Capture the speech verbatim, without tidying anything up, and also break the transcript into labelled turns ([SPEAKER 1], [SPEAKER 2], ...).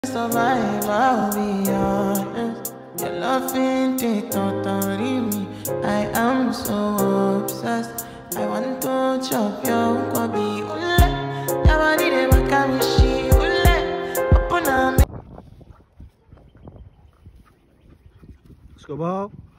[SPEAKER 1] Survive, I'll be honest. Your love ain't it totally me. I am so obsessed. I want to chop your kwabi ule. Yabadi de makamishi ule. Open up.
[SPEAKER 2] Let's go, Bob.